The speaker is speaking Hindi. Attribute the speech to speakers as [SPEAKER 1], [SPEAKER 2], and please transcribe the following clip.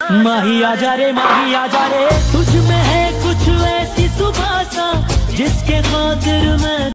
[SPEAKER 1] माही आजा रे, माही आजा रे, तुझ में है कुछ ऐसी सुभाषा जिसके खातिर मैं